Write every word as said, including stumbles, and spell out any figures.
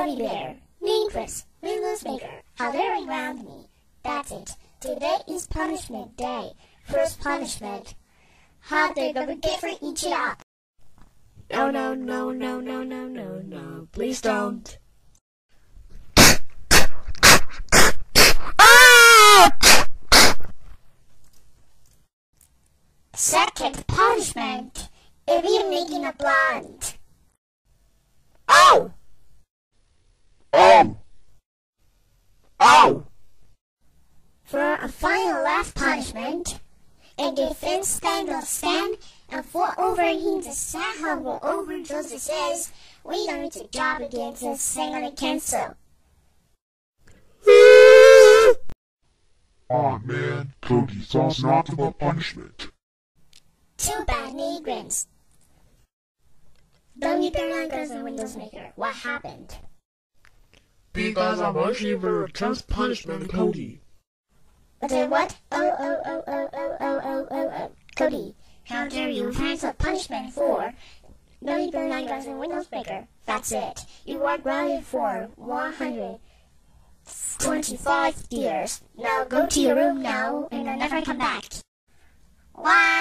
Gummy Bear, Kairus, Windows Maker, are there around me. That's it. Today is punishment day. First punishment. How they gonna get for each it up? No, no, no, no, no, no, no, no. Please don't. Second punishment. If you're making a blunt. Ow! Ow! Ow! For a final last punishment, a defense stand will stand and fall over him to sat humble over Joseph says, we don't need to job again to sing on the cancel. Aw man, Cody thought not about punishment. Too bad, LynnGrantzAnimate. Don't you turn on guns in Windows Maker? What happened? Because I want you for just punishment, Cody. But then what? Oh, oh, oh, oh, oh, oh, oh, oh, oh. Cody, how dare you find a punishment for don't you turn on guns in Windows Maker? That's it. You are grounded for one hundred twenty-five years. Now go to your room now and never come back. Why?